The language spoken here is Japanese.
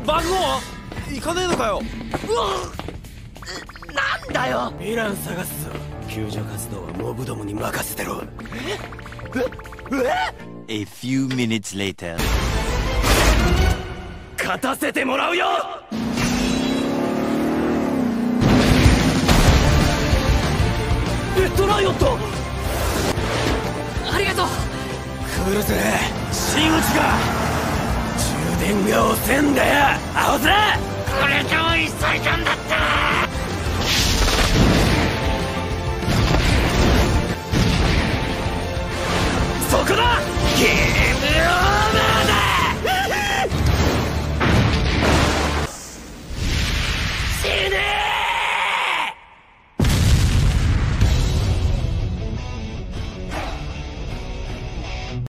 番号行かねえのかよ。 うわなんだよ。 ヴィラン探すぞ。救助活動はモブどもに任せてろ。 A few minutes later. 勝たせてもらうよ。レッドライオット、 ありがとう。 来るぜ真打ちが。充電が遅えんだよアホ面。 これ上位最短だった。 そこだゲーム